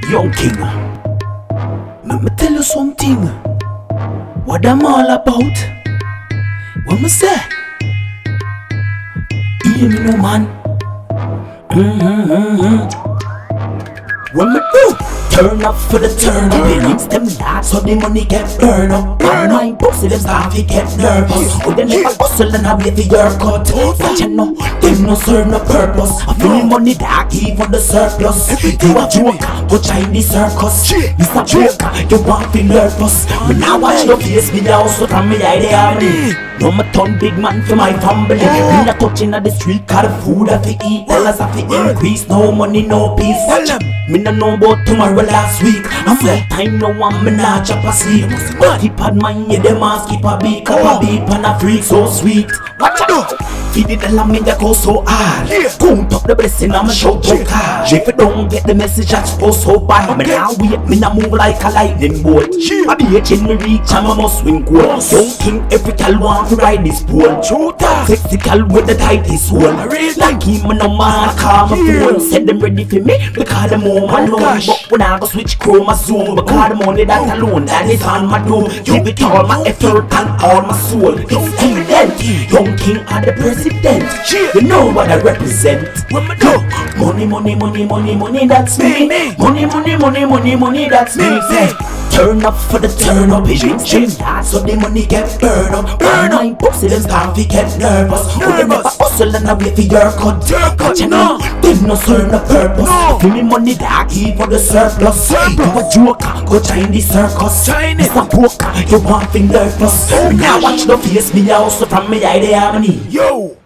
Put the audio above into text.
Young King, let me tell you something. What I'm all about. What me say? Hear me no man. What me do? Turn up for the turn up. Links them lads so the money get burned up. And my pussy them start to get nervous. Oh, they never hustle and I wait for your cut. But you know, them no serve no purpose. I feel the money that even the surplus. You a joker, go join the circus. Mr. Joker, you want to nervous. But now watch your face, me also from me idea. No me turn big man for my family. Me not touching at the street, cause the food I fi eat, dollars I fi increase. No money, no peace. Me no know about tomorrow last week. I'm full time now and me not chop asleep. Keep on mind, yeah, them ass keep a beat, and a freak so sweet. Watch out! Feed it the me that go so hard. Count up the blessing, I'm a shout so hard. If you don't get the message, I suppose so bad. Me now wait, me now move like a lightning bolt. I be a me reach and I must win gold. Young King, every gal want to ride this pole. Sexy gal with the tightest hole. Like him, no man, call my phone. Send them ready for me, because them home alone. But when I go switch chromosome, because the money that alone, that is on my door. Give it all my effort and all my soul. It's evident, Young King are the president. You know what I represent. Money, money, money, money, money, that's me. Money, money, money, money, money, that's me. Turn up for the turn up. Stream that so the money get burned up. Burn my pussy, them start to get nervous. Oh, they never hustle and I wait for your cut. But you know, they no serve no purpose. Give me money that I keep for the surplus. You a joker, go join the circus. Mr. Poker, you want to nervous. Now watch the face, me also from me idea money. Yo!